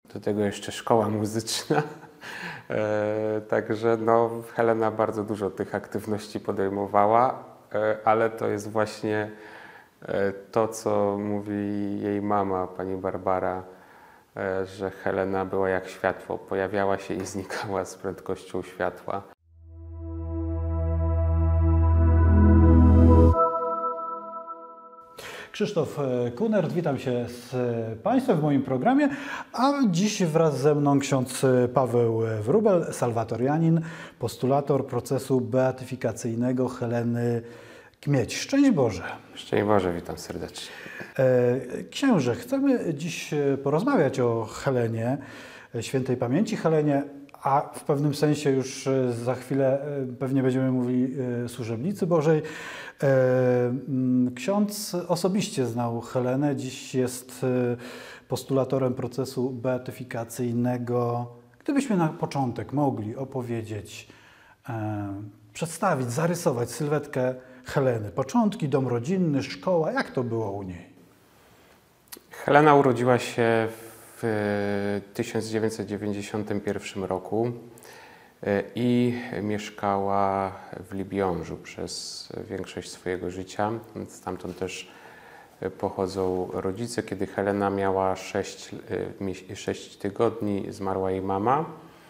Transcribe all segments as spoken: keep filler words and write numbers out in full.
do tego jeszcze szkoła muzyczna. Także no, Helena bardzo dużo tych aktywności podejmowała, ale to jest właśnie to, co mówi jej mama, pani Barbara, że Helena była jak światło, pojawiała się i znikała z prędkością światła. Krzysztof Kunert, witam się z Państwem w moim programie, a dziś wraz ze mną ksiądz Paweł Wróbel, salwatorianin, postulator procesu beatyfikacyjnego Heleny Kmieć. Szczęść Boże! Szczęść Boże, witam serdecznie. Księże, chcemy dziś porozmawiać o Helenie, świętej pamięci Helenie, a w pewnym sensie już za chwilę pewnie będziemy mówili służebnicy Bożej. Ksiądz osobiście znał Helenę, dziś jest postulatorem procesu beatyfikacyjnego. Gdybyśmy na początek mogli opowiedzieć, przedstawić, zarysować sylwetkę Heleny. Początki, dom rodzinny, szkoła, jak to było u niej? Helena urodziła się w tysiąc dziewięćset dziewięćdziesiątym pierwszym roku i mieszkała w Libiążu przez większość swojego życia. Stamtąd też pochodzą rodzice. Kiedy Helena miała sześć tygodni, zmarła jej mama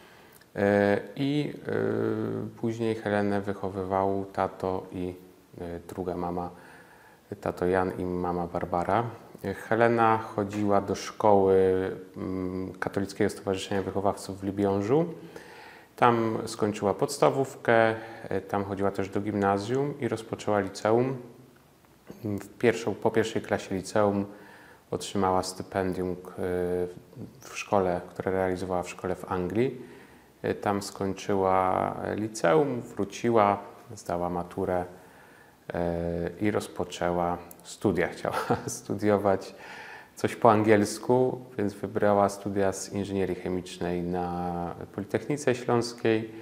i później Helenę wychowywał tato i druga mama, tato Jan i mama Barbara. Helena chodziła do szkoły Katolickiego Stowarzyszenia Wychowawców w Libiążu. Tam skończyła podstawówkę, tam chodziła też do gimnazjum i rozpoczęła liceum. W pierwszą, po pierwszej klasie liceum otrzymała stypendium w szkole, które realizowała w szkole w Anglii. Tam skończyła liceum, wróciła, zdała maturę i rozpoczęła studia. Chciała studiować coś po angielsku, więc wybrała studia z inżynierii chemicznej na Politechnice Śląskiej.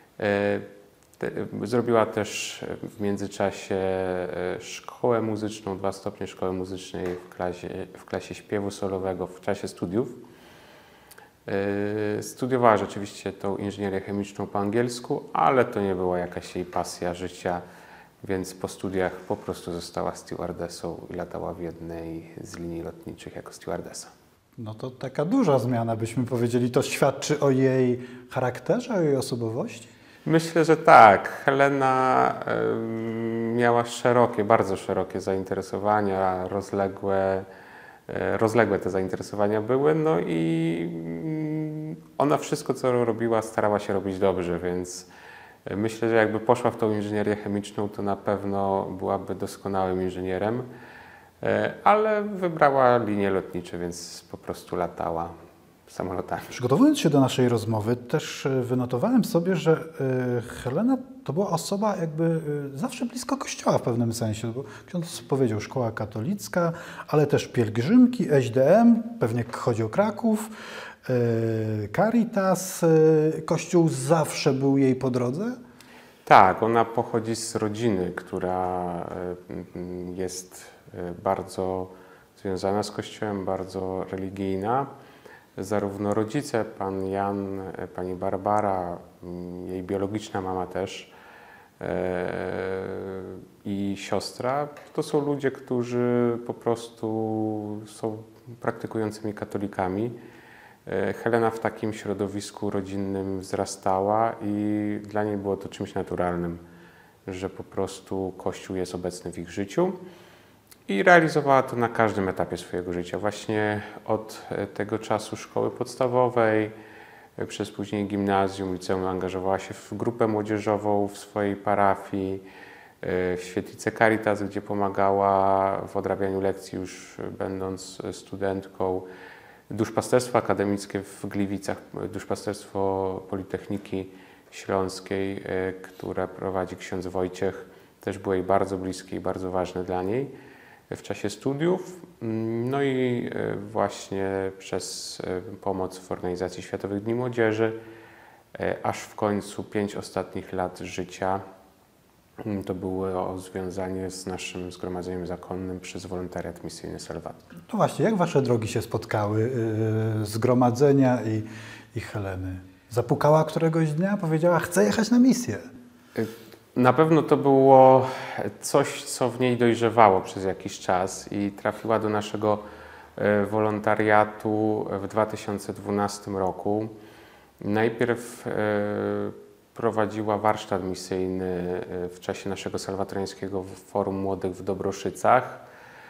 Zrobiła też w międzyczasie szkołę muzyczną, dwa stopnie szkoły muzycznej w klasie, w klasie śpiewu solowego w czasie studiów. Studiowała rzeczywiście tą inżynierię chemiczną po angielsku, ale to nie była jakaś jej pasja życia, więc po studiach po prostu została stewardessą i latała w jednej z linii lotniczych jako stewardessa. No to taka duża zmiana, byśmy powiedzieli. To świadczy o jej charakterze, o jej osobowości? Myślę, że tak. Helena y, miała szerokie, bardzo szerokie zainteresowania, rozległe, y, rozległe te zainteresowania były, no i y, ona wszystko, co robiła, starała się robić dobrze, więc myślę, że jakby poszła w tą inżynierię chemiczną, to na pewno byłaby doskonałym inżynierem, ale wybrała linie lotnicze, więc po prostu latała samolotami. Przygotowując się do naszej rozmowy, też wynotowałem sobie, że Helena to była osoba jakby zawsze blisko Kościoła w pewnym sensie, bo ksiądz powiedział szkoła katolicka, ale też pielgrzymki, S D M, pewnie chodzi o Kraków, Caritas. Kościół zawsze był jej po drodze? Tak, ona pochodzi z rodziny, która jest bardzo związana z Kościołem, bardzo religijna. Zarówno rodzice, pan Jan, pani Barbara, jej biologiczna mama też i siostra, to są ludzie, którzy po prostu są praktykującymi katolikami. Helena w takim środowisku rodzinnym wzrastała i dla niej było to czymś naturalnym, że po prostu Kościół jest obecny w ich życiu i realizowała to na każdym etapie swojego życia. Właśnie od tego czasu szkoły podstawowej, przez później gimnazjum, liceum angażowała się w grupę młodzieżową w swojej parafii, w świetlicę Caritas, gdzie pomagała w odrabianiu lekcji już będąc studentką. Duszpasterstwo akademickie w Gliwicach, duszpasterstwo Politechniki Śląskiej, które prowadzi ksiądz Wojciech, też było jej bardzo bliskie i bardzo ważne dla niej w czasie studiów. No i właśnie przez pomoc w organizacji Światowych Dni Młodzieży, aż w końcu pięć ostatnich lat życia To było związanie z naszym zgromadzeniem zakonnym przez wolontariat misyjny Salwator. No właśnie, jak wasze drogi się spotkały, yy, zgromadzenia i, i Heleny? Zapukała któregoś dnia, powiedziała, chcę jechać na misję. Na pewno to było coś, co w niej dojrzewało przez jakiś czas i trafiła do naszego wolontariatu w dwa tysiące dwunastym roku. Najpierw prowadziła warsztat misyjny w czasie naszego salwatoriańskiego Forum Młodych w Dobroszycach.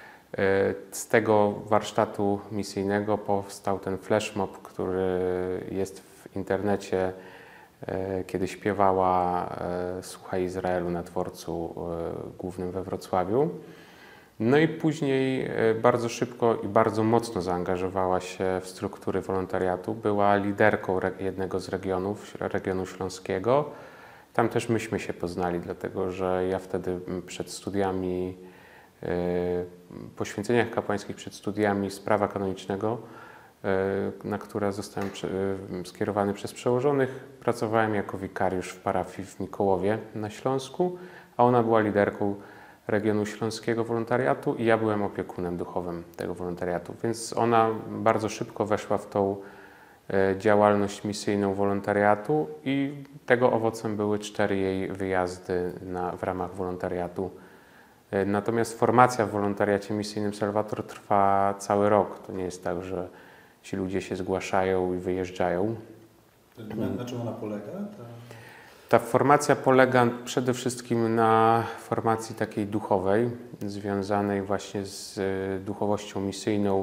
Z tego warsztatu misyjnego powstał ten flashmob, który jest w internecie, kiedy śpiewała Słuchaj Izraelu na dworcu głównym we Wrocławiu. No i później bardzo szybko i bardzo mocno zaangażowała się w struktury wolontariatu. Była liderką jednego z regionów, regionu śląskiego. Tam też myśmy się poznali, dlatego że ja wtedy przed studiami, poświęceniach kapłańskich, przed studiami z prawa kanonicznego, na które zostałem skierowany przez przełożonych, pracowałem jako wikariusz w parafii w Mikołowie na Śląsku, a ona była liderką regionu śląskiego wolontariatu i ja byłem opiekunem duchowym tego wolontariatu, więc ona bardzo szybko weszła w tą działalność misyjną wolontariatu i tego owocem były cztery jej wyjazdy na, w ramach wolontariatu. Natomiast formacja w wolontariacie misyjnym Salwator trwa cały rok. To nie jest tak, że ci ludzie się zgłaszają i wyjeżdżają. Na, na czym ona polega? Ta... Ta formacja polega przede wszystkim na formacji takiej duchowej, związanej właśnie z duchowością misyjną,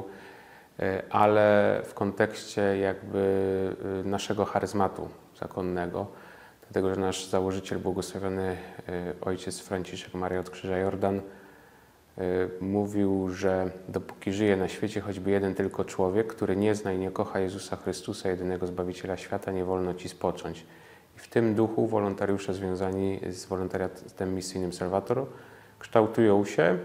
ale w kontekście jakby naszego charyzmatu zakonnego. Dlatego, że nasz założyciel, błogosławiony ojciec Franciszek Maria od Krzyża Jordan, mówił, że dopóki żyje na świecie choćby jeden tylko człowiek, który nie zna i nie kocha Jezusa Chrystusa, jedynego Zbawiciela świata, nie wolno ci spocząć. I w tym duchu wolontariusze związani z wolontariatem misyjnym Salwator kształtują się,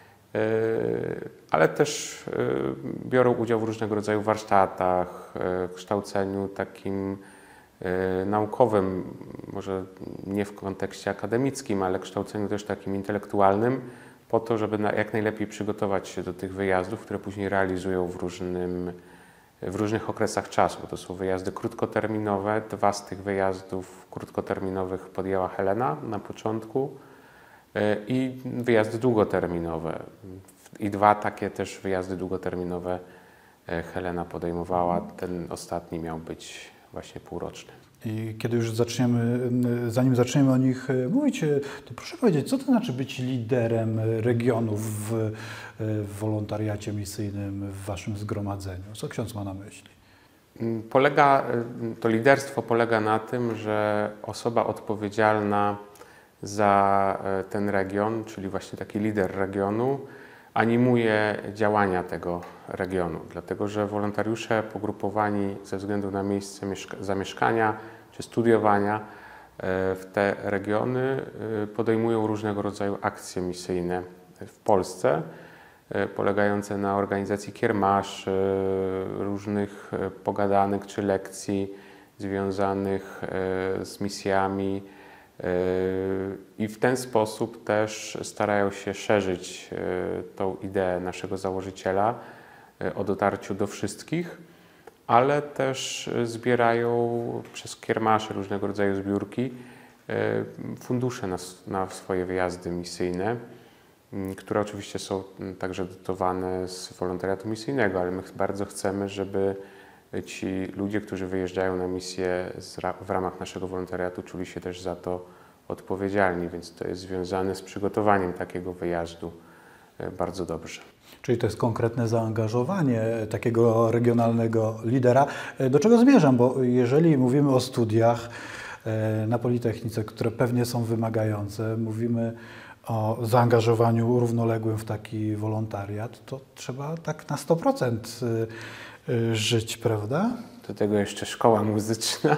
ale też biorą udział w różnego rodzaju warsztatach, kształceniu takim naukowym, może nie w kontekście akademickim, ale kształceniu też takim intelektualnym, po to, żeby jak najlepiej przygotować się do tych wyjazdów, które później realizują w, różnym, w różnych okresach czasu. To są wyjazdy krótkoterminowe. Dwa z tych wyjazdów krótkoterminowych podjęła Helena na początku i wyjazdy długoterminowe. I dwa takie też wyjazdy długoterminowe Helena podejmowała. Ten ostatni miał być właśnie półroczny. I kiedy już zaczniemy, zanim zaczniemy o nich mówić, to proszę powiedzieć, co to znaczy być liderem regionu w, w wolontariacie misyjnym w waszym zgromadzeniu? Co ksiądz ma na myśli? Polega, to liderstwo polega na tym, że osoba odpowiedzialna za ten region, czyli właśnie taki lider regionu, animuje działania tego regionu, dlatego że wolontariusze pogrupowani ze względu na miejsce zamieszkania czy studiowania w te regiony podejmują różnego rodzaju akcje misyjne w Polsce, polegające na organizacji kiermaszy, różnych pogadanek czy lekcji związanych z misjami. I w ten sposób też starają się szerzyć tą ideę naszego założyciela o dotarciu do wszystkich, ale też zbierają przez kiermasze, różnego rodzaju zbiórki, fundusze na, na swoje wyjazdy misyjne, które oczywiście są także dotowane z wolontariatu misyjnego, ale my bardzo chcemy, żeby ci ludzie, którzy wyjeżdżają na misję w ramach naszego wolontariatu, czuli się też za to odpowiedzialni, więc to jest związane z przygotowaniem takiego wyjazdu bardzo dobrze. Czyli to jest konkretne zaangażowanie takiego regionalnego lidera. Do czego zmierzam? Bo jeżeli mówimy o studiach na Politechnice, które pewnie są wymagające, mówimy o zaangażowaniu równoległym w taki wolontariat, to trzeba tak na sto procent żyć, prawda? Do tego jeszcze szkoła muzyczna.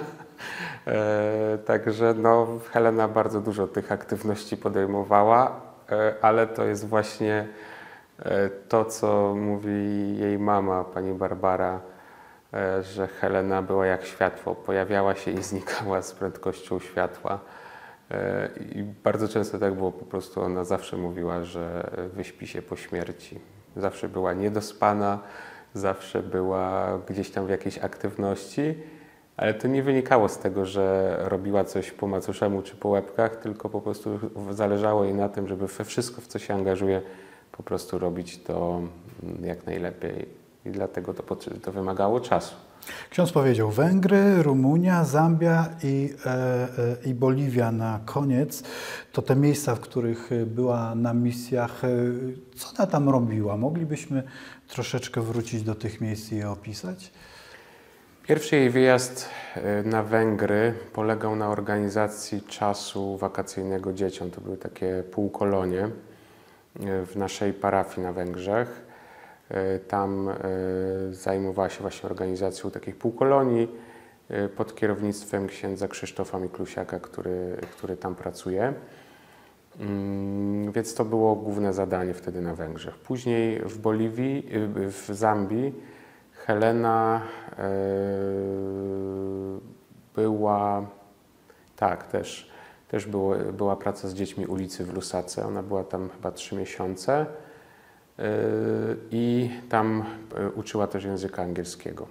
E, także no, Helena bardzo dużo tych aktywności podejmowała, e, ale to jest właśnie e, to, co mówi jej mama, pani Barbara, e, że Helena była jak światło. Pojawiała się i znikała z prędkością światła. I bardzo często tak było, po prostu ona zawsze mówiła, że wyśpi się po śmierci. Zawsze była niedospana, zawsze była gdzieś tam w jakiejś aktywności, ale to nie wynikało z tego, że robiła coś po macoszemu czy po łebkach, tylko po prostu zależało jej na tym, żeby we wszystko, w co się angażuje, po prostu robić to jak najlepiej. I dlatego to, to wymagało czasu. Ksiądz powiedział Węgry, Rumunia, Zambia i, e, e, i Boliwia na koniec. To te miejsca, w których była na misjach. Co ona tam robiła? Moglibyśmy troszeczkę wrócić do tych miejsc i je opisać? Pierwszy jej wyjazd na Węgry polegał na organizacji czasu wakacyjnego dzieciom. To były takie półkolonie w naszej parafii na Węgrzech. Tam zajmowała się właśnie organizacją takich półkolonii pod kierownictwem księdza Krzysztofa Miklusiaka, który, który tam pracuje. Więc to było główne zadanie wtedy na Węgrzech. Później w Boliwii, w Zambii Helena była, tak, też, też było, była praca z dziećmi ulicy w Lusace. Ona była tam chyba trzy miesiące. I tam uczyła też języka angielskiego.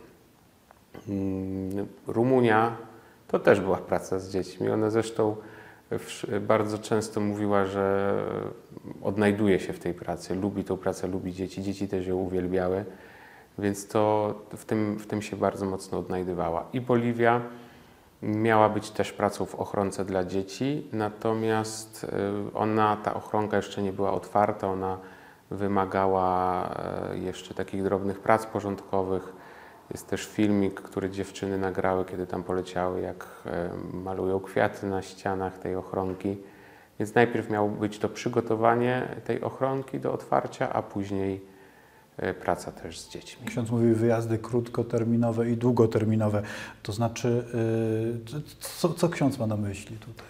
Rumunia to też była praca z dziećmi. Ona zresztą bardzo często mówiła, że odnajduje się w tej pracy, lubi tą pracę, lubi dzieci. Dzieci też ją uwielbiały, więc to w tym, w tym się bardzo mocno odnajdywała. I Boliwia miała być też pracą w ochronce dla dzieci, natomiast ona, ta ochronka jeszcze nie była otwarta, ona wymagała jeszcze takich drobnych prac porządkowych. Jest też filmik, który dziewczyny nagrały, kiedy tam poleciały, jak malują kwiaty na ścianach tej ochronki. Więc najpierw miało być to przygotowanie tej ochronki do otwarcia, a później praca też z dziećmi. Ksiądz mówił wyjazdy krótkoterminowe i długoterminowe. To znaczy, co, co ksiądz ma na myśli tutaj?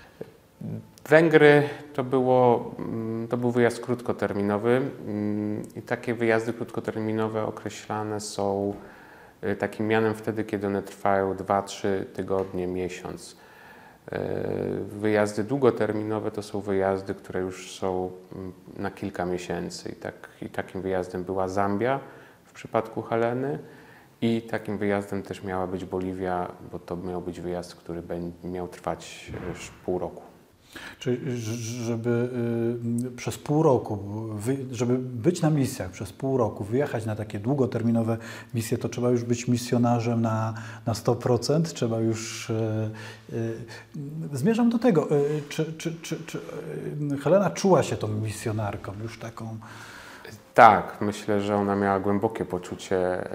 Węgry to, było, to był wyjazd krótkoterminowy i takie wyjazdy krótkoterminowe określane są takim mianem wtedy, kiedy one trwają dwa trzy tygodnie, miesiąc. Wyjazdy długoterminowe to są wyjazdy, które już są na kilka miesięcy i, tak, i takim wyjazdem była Zambia w przypadku Heleny i takim wyjazdem też miała być Boliwia, bo to miał być wyjazd, który miał trwać pół roku. Czyli żeby y, przez pół roku, wy, żeby być na misjach przez pół roku, wyjechać na takie długoterminowe misje, to trzeba już być misjonarzem na, na sto procent, trzeba już... Y, y, zmierzam do tego, y, czy, czy, czy, czy Helena czuła się tą misjonarką, już taką... Tak, myślę, że ona miała głębokie poczucie y,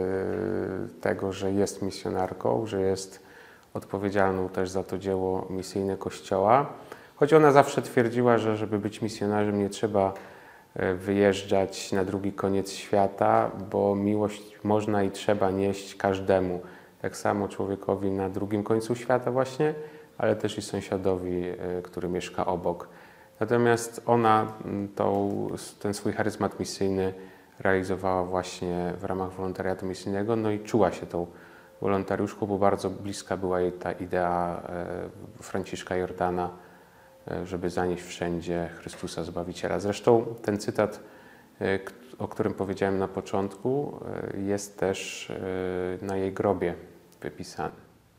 tego, że jest misjonarką, że jest odpowiedzialną też za to dzieło misyjne Kościoła. Choć ona zawsze twierdziła, że żeby być misjonarzem nie trzeba wyjeżdżać na drugi koniec świata, bo miłość można i trzeba nieść każdemu. Tak samo człowiekowi na drugim końcu świata właśnie, ale też i sąsiadowi, który mieszka obok. Natomiast ona tą, ten swój charyzmat misyjny realizowała właśnie w ramach wolontariatu misyjnego, no i czuła się tą wolontariuszką, bo bardzo bliska była jej ta idea Franciszka Jordana, żeby zanieść wszędzie Chrystusa Zbawiciela. Zresztą ten cytat, o którym powiedziałem na początku, jest też na jej grobie wypisany.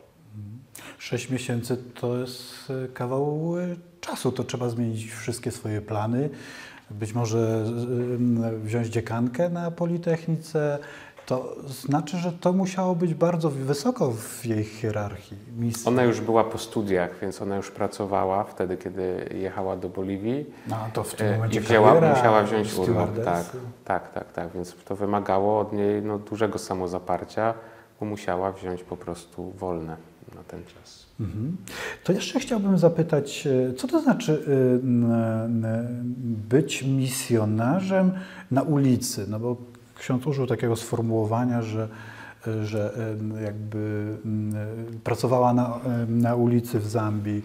Sześć miesięcy to jest kawał czasu, to trzeba zmienić wszystkie swoje plany, być może wziąć dziekankę na Politechnice. To znaczy, że to musiało być bardzo wysoko w jej hierarchii misji. Ona już była po studiach, więc ona już pracowała wtedy, kiedy jechała do Boliwii. No to w tym momencie I wzięła, kariera, musiała wziąć urlop. Tak, stewardessy. tak, tak, tak. Więc to wymagało od niej no, dużego samozaparcia, bo musiała wziąć po prostu wolne na ten czas. Mhm. To jeszcze chciałbym zapytać, co to znaczy być misjonarzem na ulicy? No bo ksiądz użył takiego sformułowania, że, że jakby pracowała na, na ulicy w Zambii.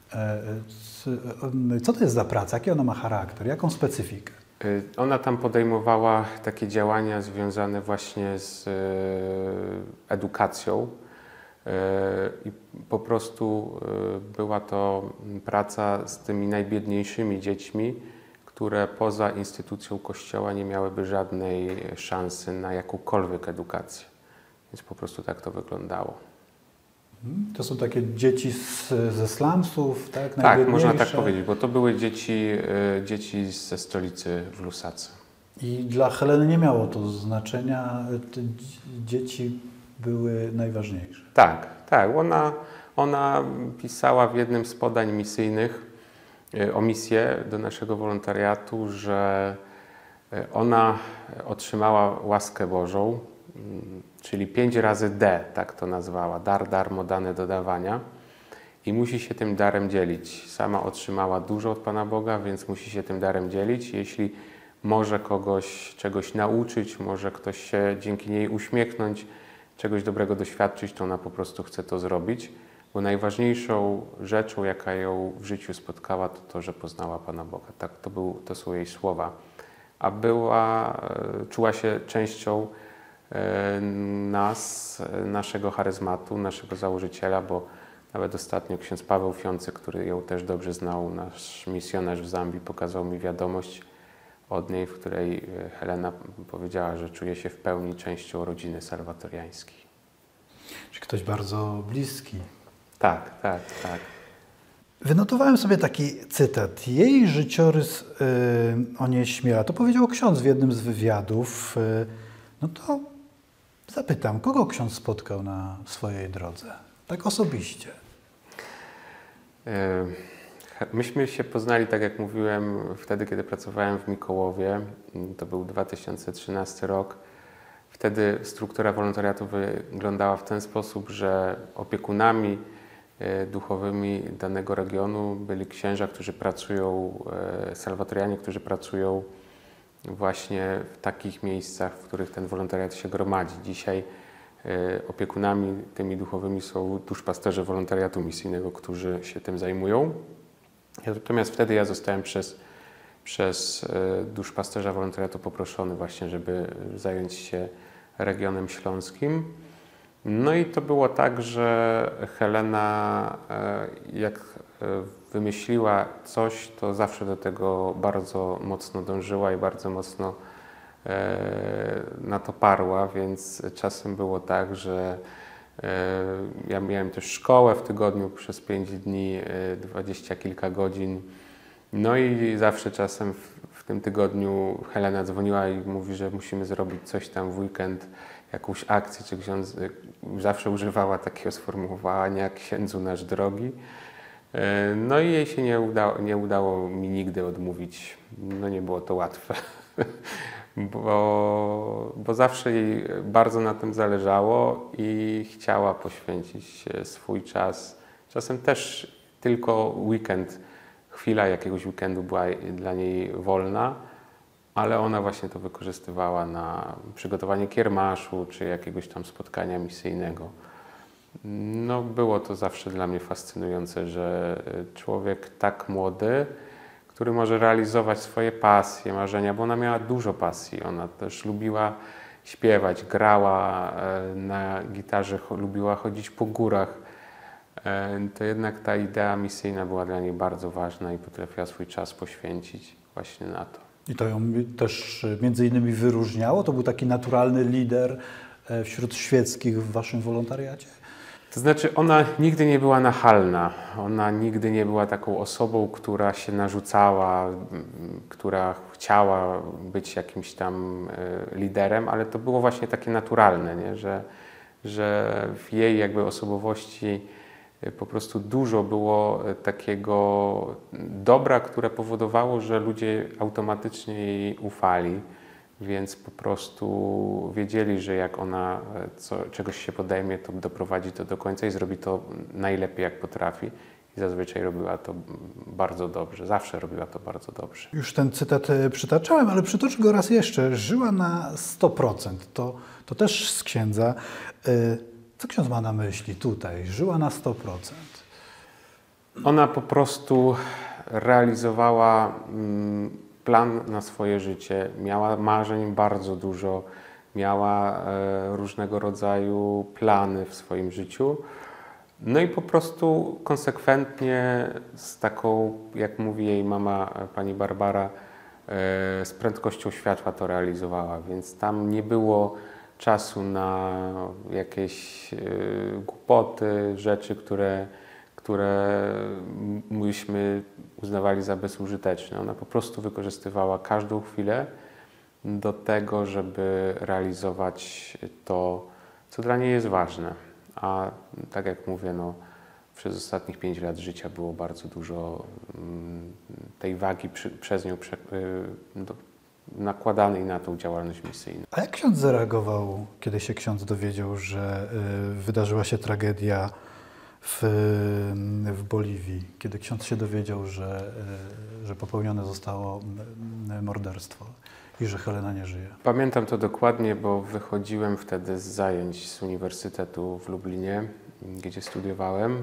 Co to jest za praca? Jaki ona ma charakter? Jaką specyfikę? Ona tam podejmowała takie działania związane właśnie z edukacją I po prostu była to praca z tymi najbiedniejszymi dziećmi, które poza instytucją Kościoła nie miałyby żadnej szansy na jakąkolwiek edukację. Więc po prostu tak to wyglądało. To są takie dzieci z, ze slumsów, tak? Tak, można tak powiedzieć, bo to były dzieci, dzieci ze stolicy w Lusace. I dla Heleny nie miało to znaczenia, te dzieci były najważniejsze. Tak, tak. Ona, ona pisała w jednym z podań misyjnych o misję do naszego wolontariatu, że ona otrzymała łaskę Bożą, czyli pięć razy D, tak to nazwała, dar darmo dane do dawania i musi się tym darem dzielić. Sama otrzymała dużo od Pana Boga, więc musi się tym darem dzielić. Jeśli może kogoś czegoś nauczyć, może ktoś się dzięki niej uśmiechnąć, czegoś dobrego doświadczyć, to ona po prostu chce to zrobić, bo najważniejszą rzeczą, jaka ją w życiu spotkała, to to, że poznała Pana Boga. Tak, to, był, to są jej słowa. A była, czuła się częścią nas, naszego charyzmatu, naszego założyciela, bo nawet ostatnio ksiądz Paweł Fiący, który ją też dobrze znał, nasz misjonarz w Zambii, pokazał mi wiadomość od niej, w której Helena powiedziała, że czuje się w pełni częścią rodziny salwatoriańskiej. Czyli ktoś bardzo bliski. Tak, tak, tak. Wynotowałem sobie taki cytat. Jej życiorys yy, onieśmiela. To powiedział ksiądz w jednym z wywiadów. Yy, no to zapytam, kogo ksiądz spotkał na swojej drodze? Tak osobiście. Yy, myśmy się poznali, tak jak mówiłem, wtedy, kiedy pracowałem w Mikołowie. To był dwa tysiące trzynasty rok. Wtedy struktura wolontariatu wyglądała w ten sposób, że opiekunami duchowymi danego regionu byli księża, którzy pracują, salwatorianie, którzy pracują właśnie w takich miejscach, w których ten wolontariat się gromadzi. Dzisiaj opiekunami tymi duchowymi są duszpasterze wolontariatu misyjnego, którzy się tym zajmują. Natomiast wtedy ja zostałem przez, przez duszpasterza wolontariatu poproszony właśnie, żeby zająć się regionem śląskim. No i to było tak, że Helena jak wymyśliła coś, to zawsze do tego bardzo mocno dążyła i bardzo mocno na to parła, więc czasem było tak, że ja miałem też szkołę w tygodniu przez pięć dni, dwadzieścia kilka godzin. No i zawsze czasem w, w tym tygodniu Helena dzwoniła i mówi, że musimy zrobić coś tam w weekend, jakąś akcję, czy ksiądz zawsze używała takiego sformułowania księdzu nasz drogi. No i jej się nie udało, nie udało mi nigdy odmówić. No nie było to łatwe, bo, bo zawsze jej bardzo na tym zależało i chciała poświęcić swój czas. Czasem też tylko weekend, chwila jakiegoś weekendu była dla niej wolna, ale ona właśnie to wykorzystywała na przygotowanie kiermaszu czy jakiegoś tam spotkania misyjnego. No, było to zawsze dla mnie fascynujące, że człowiek tak młody, który może realizować swoje pasje, marzenia, bo ona miała dużo pasji. Ona też lubiła śpiewać, grała na gitarze, lubiła chodzić po górach. To jednak ta idea misyjna była dla niej bardzo ważna i potrafiła swój czas poświęcić właśnie na to. I to ją też między innymi wyróżniało? To był taki naturalny lider wśród świeckich w waszym wolontariacie? To znaczy ona nigdy nie była nachalna. Ona nigdy nie była taką osobą, która się narzucała, która chciała być jakimś tam liderem, ale to było właśnie takie naturalne, nie? Że, że w jej jakby osobowości po prostu dużo było takiego dobra, które powodowało, że ludzie automatycznie jej ufali, więc po prostu wiedzieli, że jak ona co, czegoś się podejmie, to doprowadzi to do końca i zrobi to najlepiej, jak potrafi. I zazwyczaj robiła to bardzo dobrze, zawsze robiła to bardzo dobrze. Już ten cytat przytaczałem, ale przytoczę go raz jeszcze. Żyła na sto procent. To, to też z księdza. Co ksiądz ma na myśli tutaj? Żyła na sto procent. Ona po prostu realizowała plan na swoje życie. Miała marzeń bardzo dużo. miała e, różnego rodzaju plany w swoim życiu. No i po prostu konsekwentnie z taką, jak mówi jej mama, pani Barbara, e, z prędkością światła to realizowała, więc tam nie było czasu na jakieś e, głupoty, rzeczy, które, które myśmy uznawali za bezużyteczne. Ona po prostu wykorzystywała każdą chwilę do tego, żeby realizować to, co dla niej jest ważne. A tak jak mówię, no, przez ostatnich pięć lat życia było bardzo dużo mm, tej wagi przy, przez nią prze, y, do, nakładanej na tą działalność misyjną. A jak ksiądz zareagował, kiedy się ksiądz dowiedział, że y, wydarzyła się tragedia w, w Boliwii? Kiedy ksiądz się dowiedział, że, y, że popełnione zostało morderstwo i że Helena nie żyje? Pamiętam to dokładnie, bo wychodziłem wtedy z zajęć z Uniwersytetu w Lublinie, gdzie studiowałem.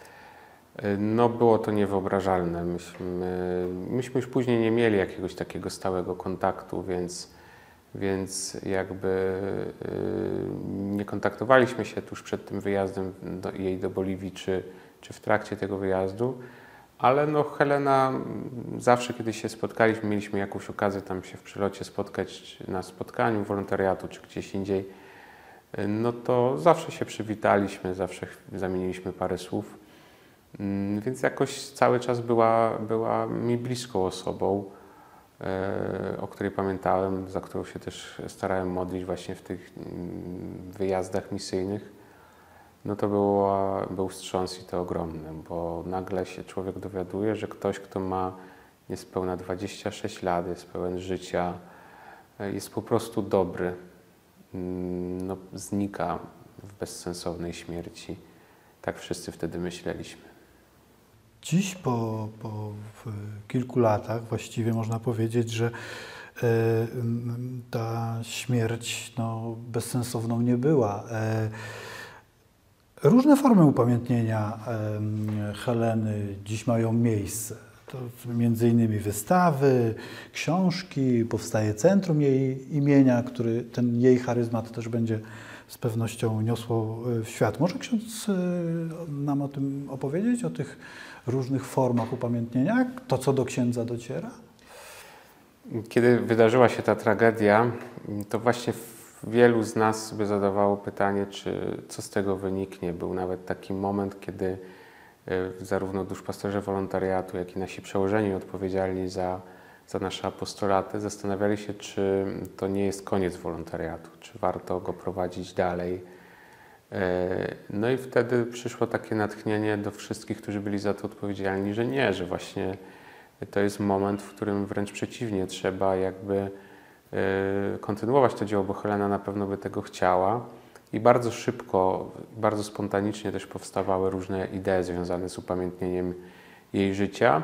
No było to niewyobrażalne. Myśmy, myśmy już później nie mieli jakiegoś takiego stałego kontaktu, więc, więc jakby nie kontaktowaliśmy się tuż przed tym wyjazdem do, jej do Boliwii, czy, czy w trakcie tego wyjazdu. Ale no Helena, zawsze kiedy się spotkaliśmy, mieliśmy jakąś okazję tam się w przylocie spotkać na spotkaniu wolontariatu czy gdzieś indziej, no to zawsze się przywitaliśmy, zawsze zamieniliśmy parę słów. Więc jakoś cały czas była, była mi bliską osobą, o której pamiętałem, za którą się też starałem modlić właśnie w tych wyjazdach misyjnych. No to było, był wstrząs i to ogromny, bo nagle się człowiek dowiaduje, że ktoś, kto ma niespełna dwadzieścia sześć lat, jest pełen życia, jest po prostu dobry, no, znika w bezsensownej śmierci. Tak wszyscy wtedy myśleliśmy. Dziś po, po kilku latach właściwie można powiedzieć, że e, ta śmierć no, bezsensowną nie była. E, Różne formy upamiętnienia Heleny dziś mają miejsce. To między innymi wystawy, książki, powstaje centrum jej imienia, który ten jej charyzmat też będzie z pewnością niosło w świat. Może ksiądz nam o tym opowiedzieć, o tych różnych formach upamiętnienia? To, co do księdza dociera? Kiedy wydarzyła się ta tragedia, to właśnie wielu z nas sobie zadawało pytanie, czy co z tego wyniknie. Był nawet taki moment, kiedy zarówno duszpasterze wolontariatu, jak i nasi przełożeni odpowiedzialni za, za nasze apostolaty zastanawiali się, czy to nie jest koniec wolontariatu, czy warto go prowadzić dalej. No i wtedy przyszło takie natchnienie do wszystkich, którzy byli za to odpowiedzialni, że nie, że właśnie to jest moment, w którym wręcz przeciwnie, trzeba jakby kontynuować to dzieło, bo Helena na pewno by tego chciała. I bardzo szybko, bardzo spontanicznie też powstawały różne idee związane z upamiętnieniem jej życia.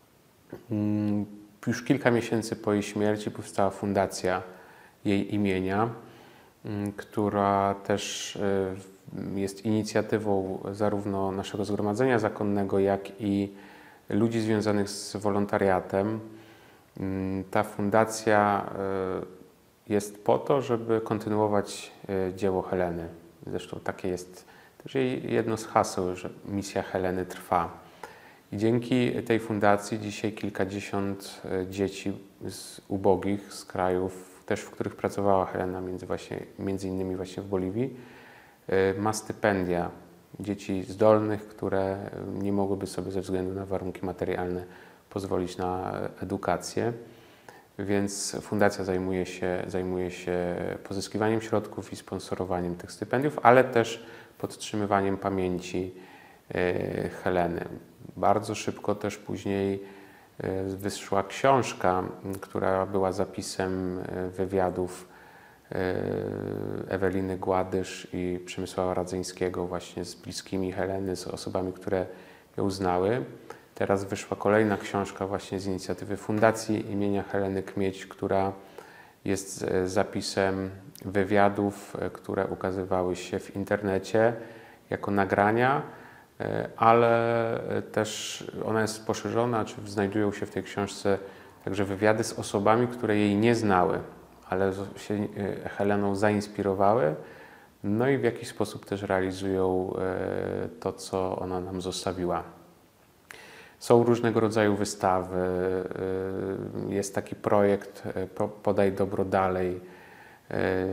Już kilka miesięcy po jej śmierci powstała fundacja jej imienia, która też jest inicjatywą zarówno naszego zgromadzenia zakonnego, jak i ludzi związanych z wolontariatem. Ta fundacja jest po to, żeby kontynuować dzieło Heleny. Zresztą takie jest też jej jedno z haseł, że misja Heleny trwa. I dzięki tej fundacji dzisiaj kilkadziesiąt dzieci z ubogich, z krajów, też w których pracowała Helena, między, właśnie, między innymi właśnie w Boliwii, ma stypendia. Dzieci zdolnych, które nie mogłyby sobie ze względu na warunki materialne pozwolić na edukację. Więc fundacja zajmuje się, zajmuje się pozyskiwaniem środków i sponsorowaniem tych stypendiów, ale też podtrzymywaniem pamięci Heleny. Bardzo szybko też później wyszła książka, która była zapisem wywiadów Eweliny Gładysz i Przemysława Radzyńskiego właśnie z bliskimi Heleny, z osobami, które ją znały. Teraz wyszła kolejna książka właśnie z inicjatywy Fundacji imienia Heleny Kmieć, która jest zapisem wywiadów, które ukazywały się w internecie jako nagrania, ale też ona jest poszerzona, czy znajdują się w tej książce także wywiady z osobami, które jej nie znały, ale się e, Heleną zainspirowały, no i w jakiś sposób też realizują e, to, co ona nam zostawiła. Są różnego rodzaju wystawy, e, jest taki projekt e, Podaj dobro dalej, e,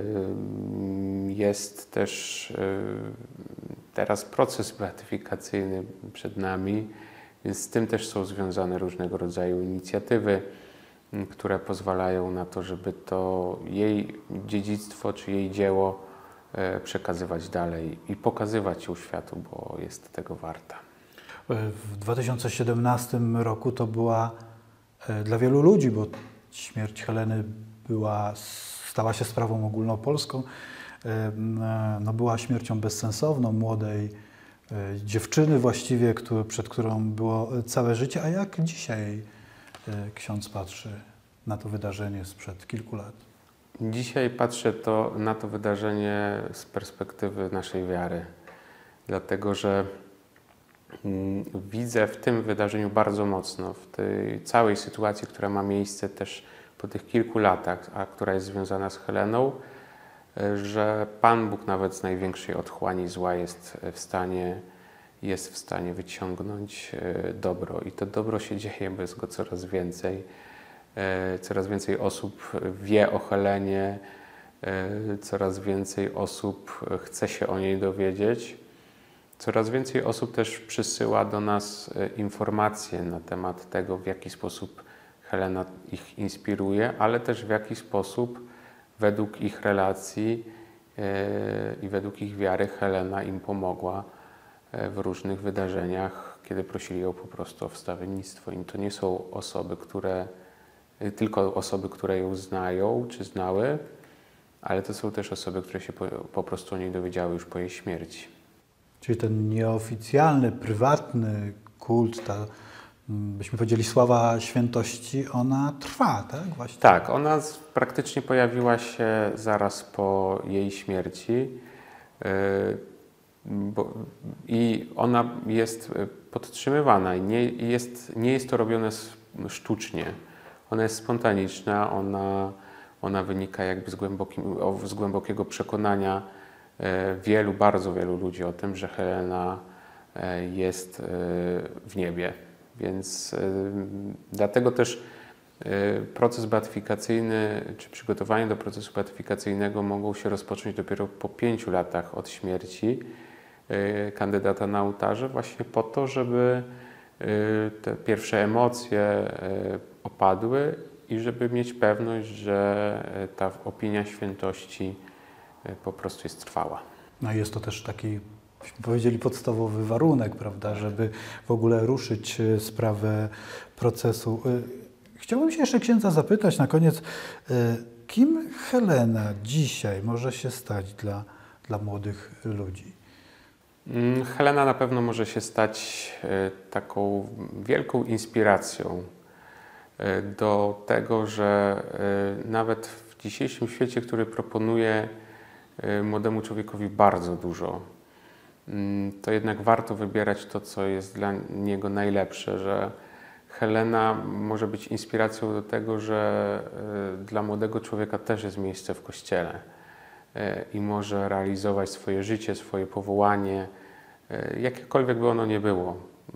jest też e, teraz proces beatyfikacyjny przed nami, więc z tym też są związane różnego rodzaju inicjatywy, które pozwalają na to, żeby to jej dziedzictwo czy jej dzieło przekazywać dalej i pokazywać ją światu, bo jest tego warta. W dwa tysiące siedemnastym roku to była dla wielu ludzi, bo śmierć Heleny była, stała się sprawą ogólnopolską, no była śmiercią bezsensowną młodej dziewczyny właściwie, który, przed którą było całe życie. A jak dzisiaj ksiądz patrzy na to wydarzenie sprzed kilku lat? Dzisiaj patrzę to, na to wydarzenie z perspektywy naszej wiary, dlatego że mm, widzę w tym wydarzeniu bardzo mocno, w tej całej sytuacji, która ma miejsce też po tych kilku latach, a która jest związana z Heleną, że Pan Bóg nawet z największej otchłani zła jest w stanie, jest w stanie wyciągnąć dobro. I to dobro się dzieje, bo jest go coraz więcej. Coraz więcej osób wie o Helenie, coraz więcej osób chce się o niej dowiedzieć. Coraz więcej osób też przysyła do nas informacje na temat tego, w jaki sposób Helena ich inspiruje, ale też w jaki sposób według ich relacji i według ich wiary Helena im pomogła w różnych wydarzeniach, kiedy prosili ją po prostu o wstawiennictwo. I to nie są osoby, które, tylko osoby, które ją znają czy znały, ale to są też osoby, które się po, po prostu o niej dowiedziały już po jej śmierci. Czyli ten nieoficjalny, prywatny kult, ta, byśmy powiedzieli, sława świętości, ona trwa, tak? Właśnie. Tak, ona z, praktycznie pojawiła się zaraz po jej śmierci yy, bo, i ona jest podtrzymywana i nie jest, nie jest to robione sztucznie. Ona jest spontaniczna, ona, ona wynika jakby z, głębokim, z głębokiego przekonania yy, wielu, bardzo wielu ludzi o tym, że Helena yy, jest yy, w niebie. Więc y, dlatego też y, proces beatyfikacyjny, czy przygotowanie do procesu beatyfikacyjnego mogą się rozpocząć dopiero po pięciu latach od śmierci y, kandydata na ołtarze, właśnie po to, żeby y, te pierwsze emocje y, opadły i żeby mieć pewność, że y, ta opinia świętości y, po prostu jest trwała. No i jest to też taki, byśmy powiedzieli, podstawowy warunek, prawda, żeby w ogóle ruszyć sprawę procesu. Chciałbym się jeszcze księdza zapytać na koniec, kim Helena dzisiaj może się stać dla, dla młodych ludzi? Helena na pewno może się stać taką wielką inspiracją do tego, że nawet w dzisiejszym świecie, który proponuje młodemu człowiekowi bardzo dużo, to jednak warto wybierać to, co jest dla niego najlepsze, że Helena może być inspiracją do tego, że dla młodego człowieka też jest miejsce w Kościele i może realizować swoje życie, swoje powołanie, jakiekolwiek by ono nie było,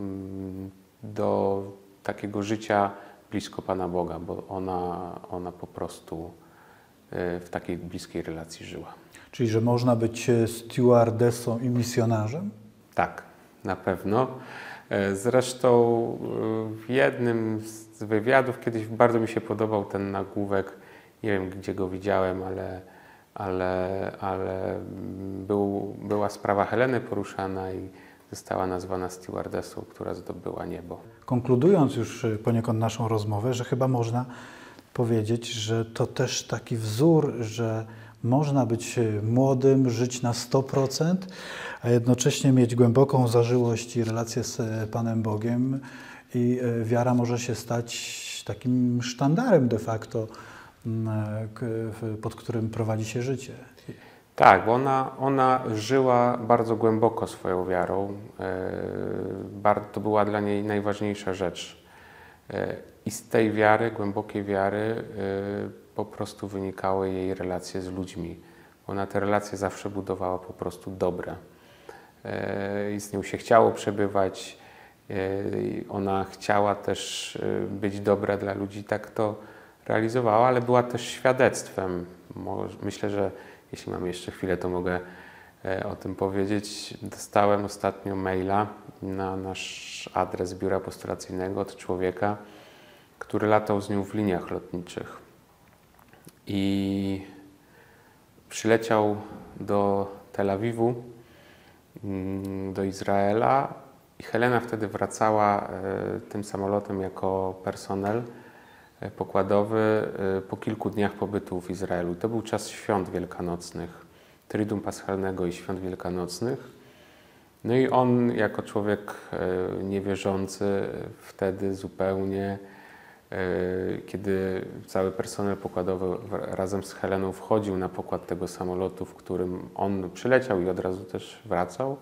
do takiego życia blisko Pana Boga, bo ona, ona po prostu w takiej bliskiej relacji żyła. Czyli, że można być stewardessą i misjonarzem? Tak, na pewno. Zresztą w jednym z wywiadów kiedyś bardzo mi się podobał ten nagłówek, nie wiem gdzie go widziałem, ale, ale, ale był, była sprawa Heleny poruszana i została nazwana stewardessą, która zdobyła niebo. Konkludując już poniekąd naszą rozmowę, że chyba można powiedzieć, że to też taki wzór, że można być młodym, żyć na sto procent, a jednocześnie mieć głęboką zażyłość i relację z Panem Bogiem i wiara może się stać takim sztandarem de facto, pod którym prowadzi się życie. Tak, bo ona, ona żyła bardzo głęboko swoją wiarą. To była dla niej najważniejsza rzecz. I z tej wiary, głębokiej wiary, po prostu wynikały jej relacje z ludźmi. Ona te relacje zawsze budowała po prostu dobre. I z nią się chciało przebywać. Ona chciała też być dobra dla ludzi, tak to realizowała, ale była też świadectwem. Myślę, że jeśli mam jeszcze chwilę, to mogę o tym powiedzieć. Dostałem ostatnio maila na nasz adres biura apostolacyjnego od człowieka, który latał z nią w liniach lotniczych i przyleciał do Tel Awiwu, do Izraela i Helena wtedy wracała tym samolotem jako personel pokładowy po kilku dniach pobytu w Izraelu. To był czas świąt wielkanocnych, Triduum Paschalnego i świąt wielkanocnych. No i on jako człowiek niewierzący wtedy zupełnie, kiedy cały personel pokładowy razem z Heleną wchodził na pokład tego samolotu, w którym on przyleciał i od razu też wracał,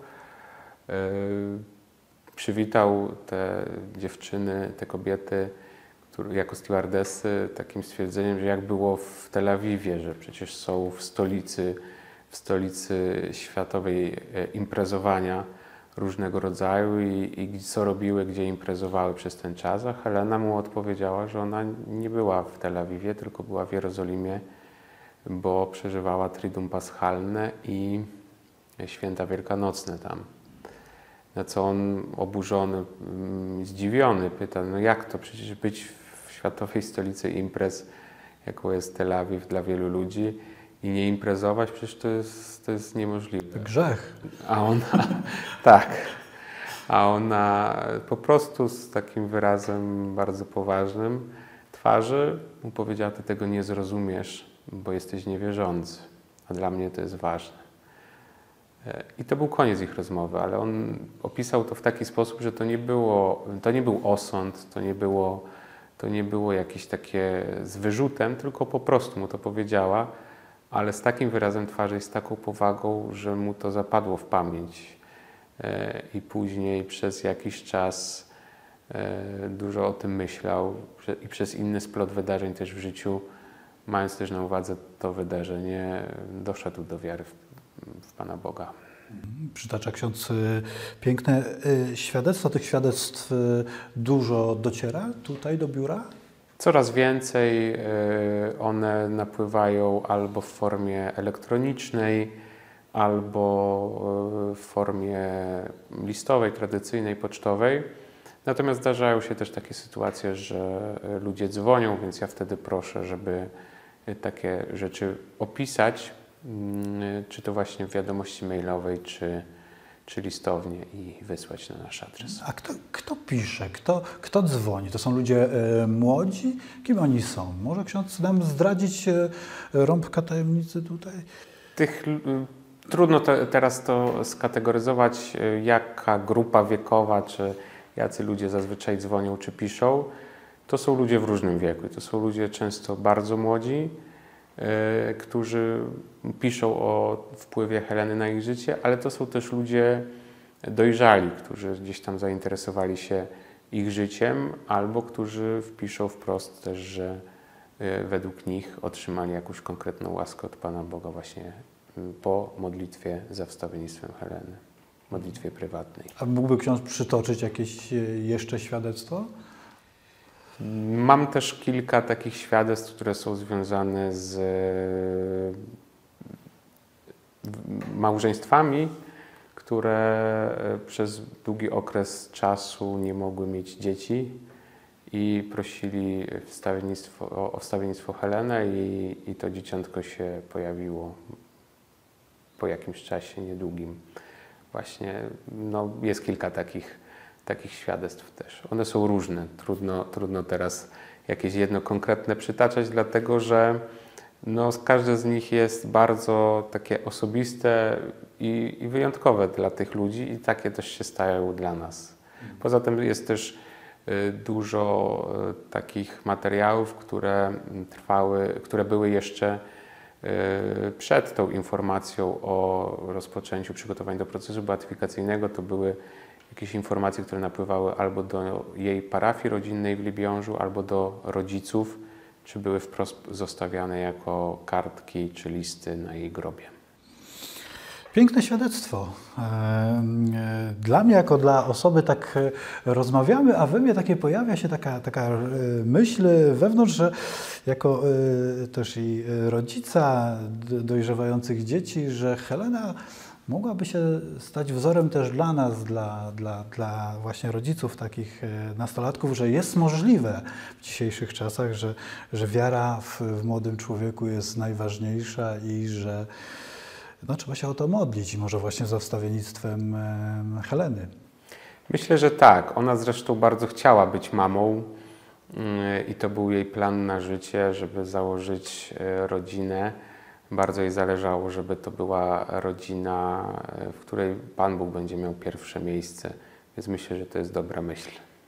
przywitał te dziewczyny, te kobiety jako stewardessy takim stwierdzeniem, że jak było w Tel Awiwie, że przecież są w stolicy, w stolicy światowej imprezowania różnego rodzaju i, i co robiły, gdzie imprezowały przez ten czas, a Helena mu odpowiedziała, że ona nie była w Tel Awiwie, tylko była w Jerozolimie, bo przeżywała Triduum Paschalne i święta wielkanocne tam. Na co on oburzony, zdziwiony pyta, no jak to przecież być w światowej stolicy imprez, jaką jest Tel Awiw dla wielu ludzi i nie imprezować, przecież to jest, to jest niemożliwe. Grzech. A ona, tak, a ona po prostu z takim wyrazem bardzo poważnym twarzy mu powiedziała, ty tego nie zrozumiesz, bo jesteś niewierzący, a dla mnie to jest ważne. I to był koniec ich rozmowy, ale on opisał to w taki sposób, że to nie było, to nie był osąd, to nie było, to nie było jakieś takie z wyrzutem, tylko po prostu mu to powiedziała, ale z takim wyrazem twarzy i z taką powagą, że mu to zapadło w pamięć. I później przez jakiś czas dużo o tym myślał i przez inny splot wydarzeń też w życiu, mając też na uwadze to wydarzenie, doszedł do wiary w, w Pana Boga. Przytacza ksiądz piękne świadectwa. Tych świadectw dużo dociera tutaj do biura? Coraz więcej. One napływają albo w formie elektronicznej, albo w formie listowej, tradycyjnej, pocztowej. Natomiast zdarzają się też takie sytuacje, że ludzie dzwonią, więc ja wtedy proszę, żeby takie rzeczy opisać, czy to właśnie w wiadomości mailowej, czy, czy listownie i wysłać na nasz adres. A kto, kto pisze? Kto, kto dzwoni? To są ludzie e, młodzi? Kim oni są? Może ksiądz nam zdradzić e, rąbka tajemnicy tutaj? Tych, trudno te, teraz to skategoryzować, jaka grupa wiekowa, czy jacy ludzie zazwyczaj dzwonią, czy piszą. To są ludzie w różnym wieku. To są ludzie często bardzo młodzi, e, którzy piszą o wpływie Heleny na ich życie, ale to są też ludzie dojrzali, którzy gdzieś tam zainteresowali się ich życiem, albo którzy wpiszą wprost też, że według nich otrzymali jakąś konkretną łaskę od Pana Boga właśnie po modlitwie za wstawiennictwem Heleny, modlitwie prywatnej. A mógłby ksiądz przytoczyć jakieś jeszcze świadectwo? Mam też kilka takich świadectw, które są związane z małżeństwami, które przez długi okres czasu nie mogły mieć dzieci i prosili wstawiennictwo, o wstawiennictwo Helenę i, i to dzieciątko się pojawiło po jakimś czasie niedługim. Właśnie no, jest kilka takich, takich świadectw też. One są różne. Trudno, trudno teraz jakieś jedno konkretne przytaczać, dlatego że no, każde z nich jest bardzo takie osobiste i, i wyjątkowe dla tych ludzi i takie też się stają dla nas. Poza tym jest też y, dużo y, takich materiałów, które trwały, które były jeszcze y, przed tą informacją o rozpoczęciu przygotowań do procesu beatyfikacyjnego. To były jakieś informacje, które napływały albo do jej parafii rodzinnej w Libiążu, albo do rodziców czy były wprost zostawiane jako kartki czy listy na jej grobie. Piękne świadectwo. Dla mnie, jako dla osoby, tak rozmawiamy, a we mnie takie pojawia się taka, taka myśl wewnątrz, że jako też i rodzica dojrzewających dzieci, że Helena mogłaby się stać wzorem też dla nas, dla, dla, dla właśnie rodziców takich nastolatków, że jest możliwe w dzisiejszych czasach, że, że wiara w, w młodym człowieku jest najważniejsza i że no, trzeba się o to modlić i może właśnie za wstawiennictwem Heleny. Myślę, że tak. Ona zresztą bardzo chciała być mamą i to był jej plan na życie, żeby założyć rodzinę. Bardzo jej zależało, żeby to była rodzina, w której Pan Bóg będzie miał pierwsze miejsce. Więc myślę, że to jest dobra myśl.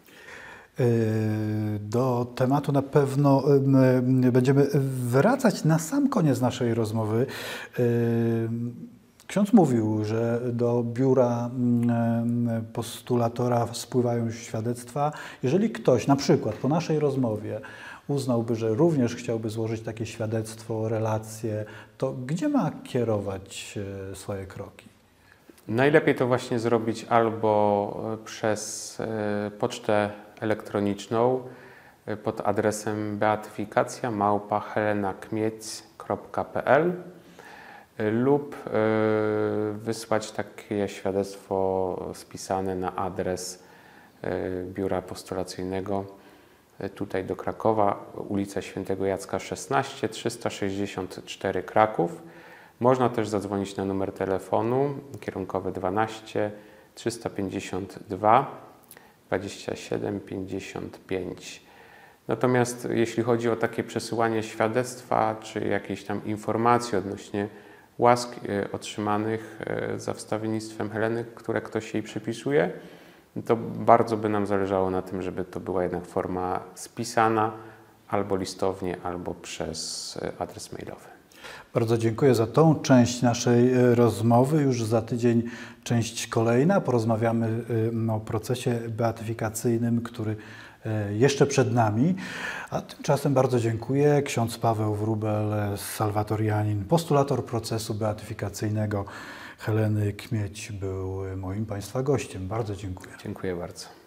Do tematu na pewno będziemy wracać na sam koniec naszej rozmowy. Ksiądz mówił, że do biura postulatora spływają świadectwa. Jeżeli ktoś na przykład po naszej rozmowie uznałby, że również chciałby złożyć takie świadectwo, relacje, to gdzie ma kierować swoje kroki? Najlepiej to właśnie zrobić albo przez pocztę elektroniczną pod adresem beatyfikacja małpa helena kmiec kropka p l lub wysłać takie świadectwo spisane na adres biura postulacyjnego tutaj do Krakowa, ulica Świętego Jacka szesnaście, trzysta sześćdziesiąt cztery Kraków. Można też zadzwonić na numer telefonu kierunkowy dwanaście trzysta pięćdziesiąt dwa dwadzieścia siedem pięćdziesiąt pięć. Natomiast jeśli chodzi o takie przesyłanie świadectwa czy jakieś tam informacje odnośnie łask otrzymanych za wstawiennictwem Heleny, które ktoś jej przypisuje, to bardzo by nam zależało na tym, żeby to była jednak forma spisana albo listownie, albo przez adres mailowy. Bardzo dziękuję za tą część naszej rozmowy. Już za tydzień część kolejna. Porozmawiamy o procesie beatyfikacyjnym, który jeszcze przed nami. A tymczasem bardzo dziękuję. Ksiądz Paweł Wróbel, salwatorianin, postulator procesu beatyfikacyjnego Heleny Kmieć był moim Państwa gościem. Bardzo dziękuję. Dziękuję bardzo.